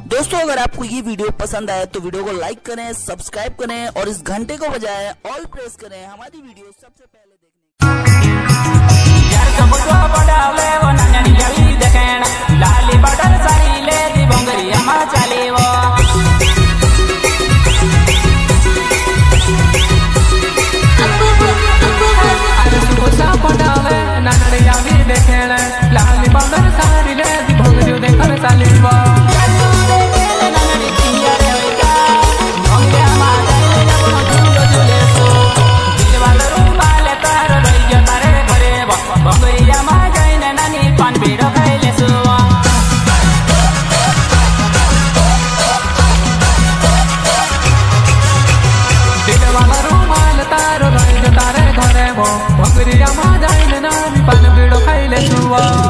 दोस्तों अगर आपको ये वीडियो पसंद आए तो वीडियो को लाइक करें, सब्सक्राइब करें और इस घंटे को बजाएं ऑल प्रेस करें हमारी वीडियो सबसे पहले भगरिया मा जाइन नानी पान बीड़ो खाइले सुवा।